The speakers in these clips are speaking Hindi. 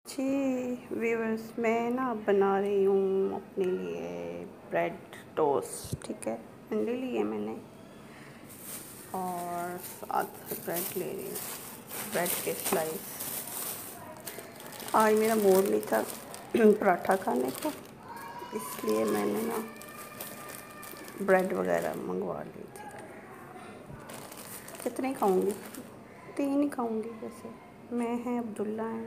जी व्यूअर्स, मैं ना बना रही हूँ अपने लिए ब्रेड टोस्ट। ठीक है, अंडे लिए मैंने और साथ ब्रेड ले रही हूँ, ब्रेड के स्लाइस। आज मेरा मूड नहीं था पराठा खाने को, इसलिए मैंने ना ब्रेड वगैरह मंगवा ली थी। कितने खाऊंगी? 3 ही खाऊंगी। वैसे मैं हैं, अब्दुल्ला हैं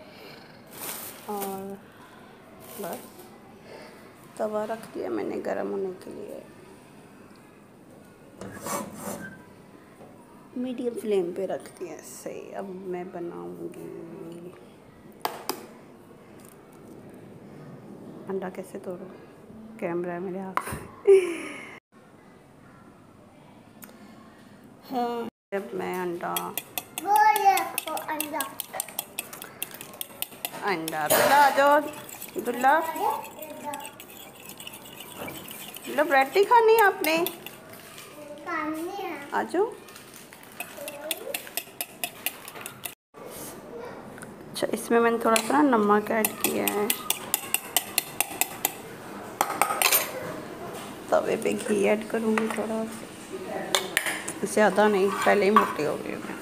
और बस। तवा रख दिया मैंने गरम होने के लिए, मीडियम फ्लेम पे रख दिया सही। अब मैं बनाऊंगी अंडा। कैसे तोड़ूं? कैमरा है मेरे हाथ में। हाँ, अब मैं अंडा दुल्ला आ जाओ। दुल्ला ब्रेड नहीं खानी है आपने? आ जाओ। अच्छा, इसमें मैंने थोड़ा सा नमक ऐड किया है। तवे पे घी ऐड करूँगी थोड़ा, ज़्यादा नहीं, पहले ही मोटी हो गई मैं।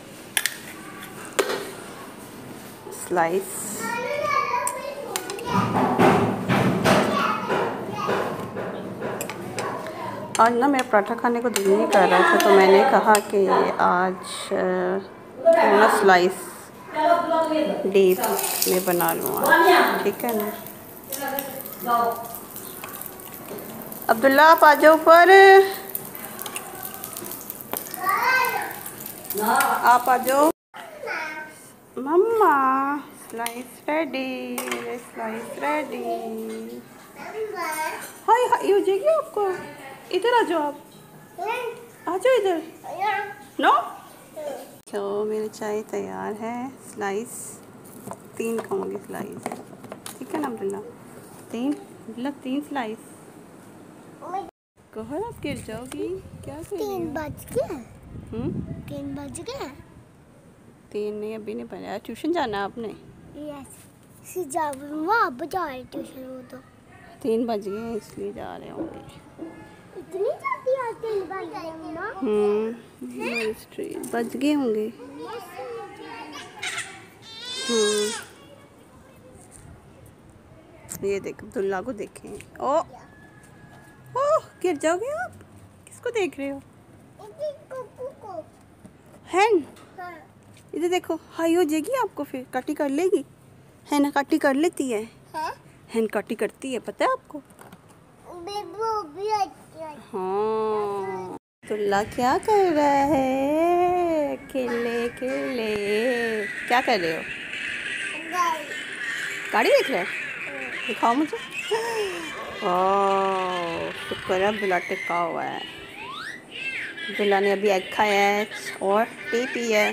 स्लाइस आज ना मेरा पराठा खाने को दिल नहीं कर रहा था, तो मैंने कहा कि आज ना स्लाइस डीप में बना लूँ आज। ठीक है ना? अब्दुल्ला आप आ जाओ ऊपर, आप आ जाओ। मम्मा स्लाइस रेडी, मेरे स्लाइस रेडी। हाय हाय, ये हो जाएगी आपको। इधर आ जाओ, आप आ जाओ इधर। नो, तो मेरी चाय तैयार है। स्लाइस 3 खाऊंगी स्लाइस। ठीक है ना अब्दुल्ला? 3 स्लाइस। कहर आप गिर जाओगी। क्या कर रही हो? 3 बज गए। 3 बज गए। 3 नहीं, अभी नहीं बजा। ट्यूशन जाना है आपने? यस, अब जा रहे ट्यूशन। वो तो 3 बज गए हैं, इसलिए जा रहे होंगे। इतनी जल्दी आज 3 बज गए मम्मा? बज गए होंगे। ये देख, अब्दुल्ला को देखें। ओ गिर जाओगे आप। किसको देख रहे हो? हैन, इधर देखो। हाई हो जाएगी आपको, फिर काटी कर लेगी। है ना, काटी कर लेती है। हैन काटी करती है, पता है आपको? हाँ। अब्दुल्ला क्या कर रहा है? खेले खेले। क्या कर रहे हो? गाड़ी देख रहे हो? दिखाओ मुझे। ओह, शुक्र है अब्दुल्ला टिका हुआ है। अब्दुल्ला ने अभी एग खाया है और टी पी है।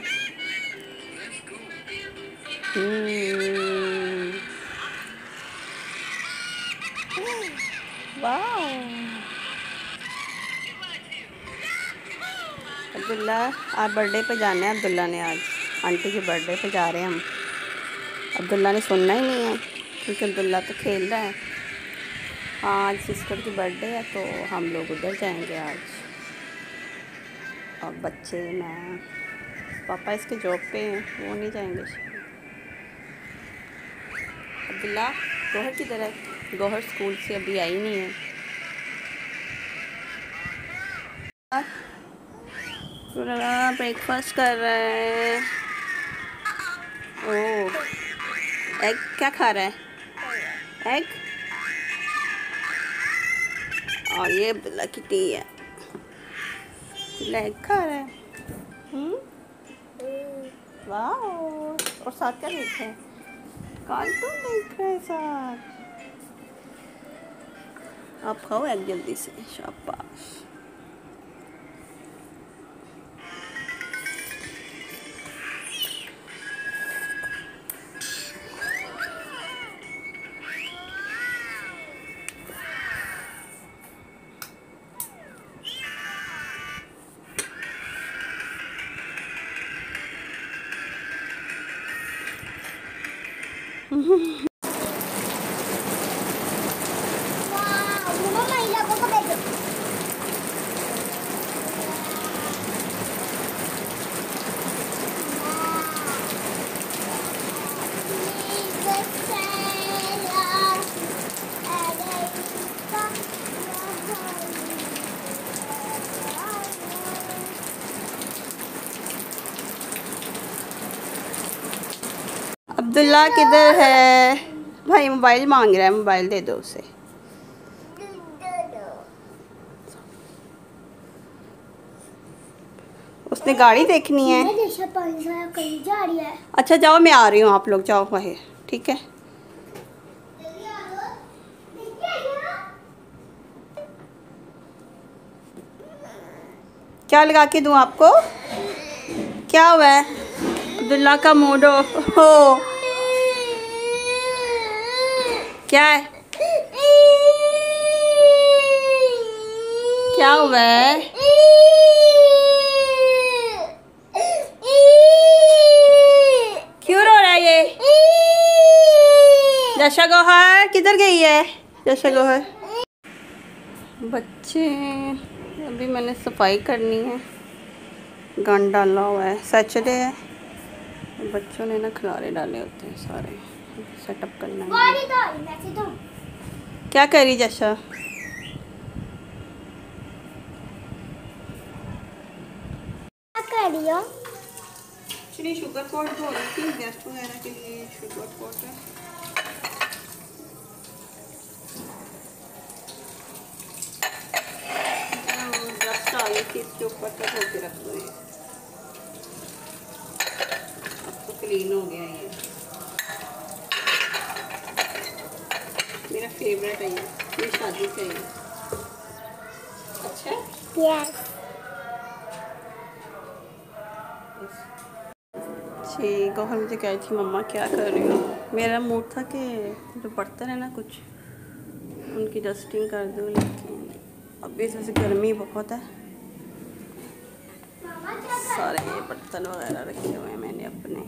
वाह, अब्दुल्ला आज बर्थडे पे जाना है। अब्दुल्ला ने आज आंटी के बर्थडे पे जा रहे हैं हम। अब्दुल्ला ने सुनना ही नहीं है, क्योंकि अब्दुल्ला तो खेल रहा है। आज सिस्टर की बर्थडे है, तो हम लोग उधर जाएंगे आज। और बच्चे, मैं, पापा इसके जॉब पे हैं, वो नहीं जाएंगे। अब्दुल्ला, गौहर किधर है? गौहर स्कूल से अभी आई नहीं है। ब्रेकफास्ट कर रहे हैं। ओह, एग क्या खा रहा है? एग। और ये अब्दुल्ला की टी है। एग खा रहा है। वाह, और साथ क्या देख रहे हैं? कार्टून देख रहे हैं साथ। आप खाओ एग जल्दी से, शाबाश। अब्दुल्ला किधर है भाई? मोबाइल मांग रहा है, मोबाइल दे दो उसे। उसने गाड़ी देखनी है। कहीं जा रही है। अच्छा जाओ, मैं आ रही हूँ, आप लोग जाओ वही, ठीक है। क्या लगा के दूँ आपको? क्या हुआ है? अब्दुल्ला का मूड हो क्या है? क्या हुआ है? क्यों रो रहा है ये? जशा गौहर किधर गई है? जशा गौहर बच्चे, अभी मैंने सफाई करनी है। गंद डाला हुआ है, सैटरडे है, बच्चों ने ना खिलारे डाले होते हैं सारे, सेटअप करना है। क्या कर रही जशा? एक्चुअली शुगर कोट हो रही थी गेस्ट वगैरह के लिए, शुगर कोट है। डस्ट आ गई थी इसके ऊपर, तो धो के रख दो। अब तो क्लीन हो गया ये, मेरा फेवरेट है ये शादी का है। अच्छा यस। जी गौहर मुझे कह रही थी मम्मा क्या कर रही हो। मेरा मूड था कि जो बर्तन है ना कुछ उनकी डस्टिंग कर दूँ, लेकिन अभी जैसे गर्मी बहुत है, सारे ये बर्तन वगैरह रखे हुए हैं मैंने अपने।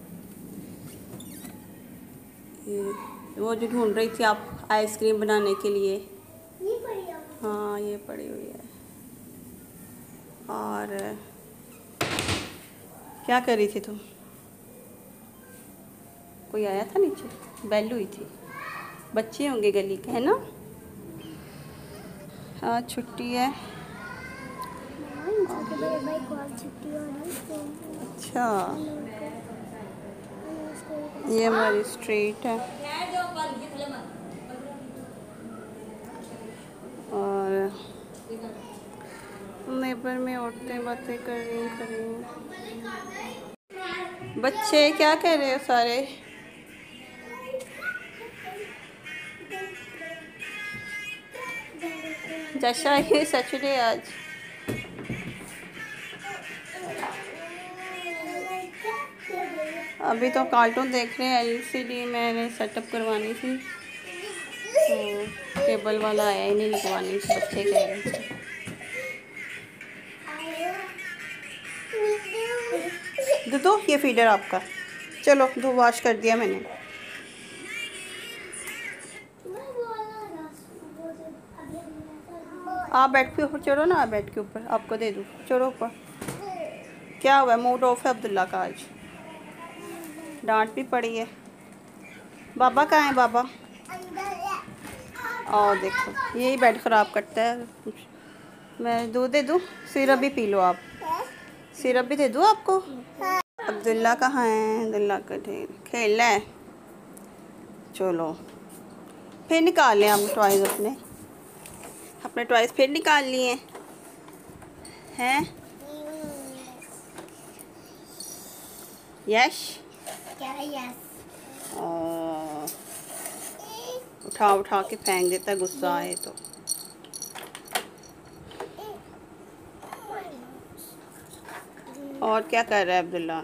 ये वो जो ढूंढ रही थी आप आइसक्रीम बनाने के लिए, हाँ ये पड़ी हुई है। और क्या कर रही थी तुम? कोई आया था नीचे? बेल हुई थी, बच्चे होंगे गली के, है ना? आज छुट्टी है। अच्छा ये हमारी स्ट्रीट है और नेबर में औरतें बातें कर रही हैं। बच्चे क्या कर रहे हो सारे? जशा ये सैटरडे आज। अभी तो कार्टून देख रहे हैं, एलसीडी मैंने सेटअप करवानी थी, तो केबल वाला आया ही नहीं लगवानी थी, बच्चे कह रहे थे। दो ये फीडर आपका, चलो दो वॉश कर दिया मैंने। आप बेड के ऊपर चढ़ो ना, बेड के ऊपर आपको दे दूँ, चढ़ो ऊपर। क्या हुआ, मूड ऑफ है अब्दुल्ला का आज, डांट भी पड़ी है। बाबा कहाँ है बाबा? और देखो यही बेड ख़राब करता है। मैं दूध दे दूँ? सिरप भी पी लो आप, सिरप भी दे दूँ आपको? अब्दुल्ला कहाँ है? अब्दुल्ला का ढेर खेल रहा है। चलो फिर निकाल लें हम टॉयज़, अपने टॉयज़ फिर निकाल लिए हैं। यश उठा उठा के फेंक देता, गुस्सा आए तो। और क्या कर रहा है अब्दुल्ला?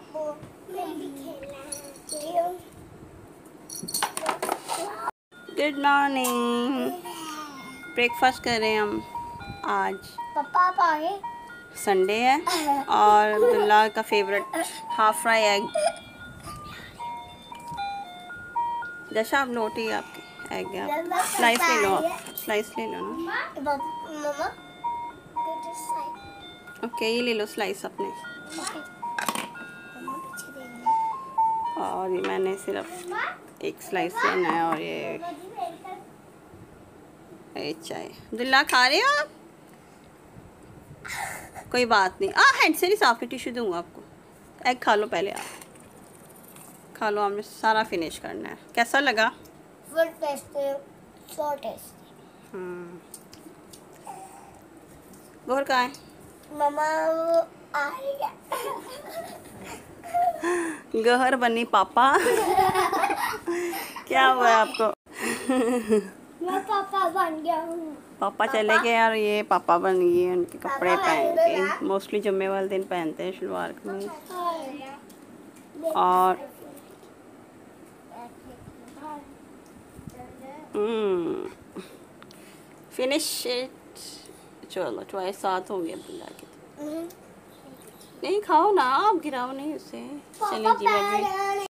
गुड मॉर्निंग, ब्रेकफास्ट कर रहे हैं हम आज। पापा संडे है और अब्दुल्ला का फेवरेट हाफ फ्राई एग। जैसा आप लोटी आपकी एग है, आप स्लाइस ले लो, आप स्लाइस ले लो ना। मम्मा ओके ये ले लो स्लाइस अपने। और ये मैंने सिर्फ एक स्लाइस लेना है। और ये चाय दिल्ला खा रहे हो आप? कोई बात नहीं, हैंड से नहीं साफ, टिश्यू दूंगा आपको। एग खा लो पहले, आप खा लो, हमें सारा फिनिश करना है। कैसा लगा? Full tasty, so tasty. गोर कहाँ है? मम्मा आ रही है। गहर बनी पापा। क्या हुआ है आपको? मैं पापा बन गया हूँ। पापा चले गए और ये पापा बन गए। उनके कपड़े पहन के मोस्टली जुम्मे वाले दिन पहनते हैं शलवार कमीज। और फिनिश इट। चलो ट्वाइस साथ हो गया बुला के। नहीं खाओ ना, आप गिराओ नहीं उसे। चलिए जी।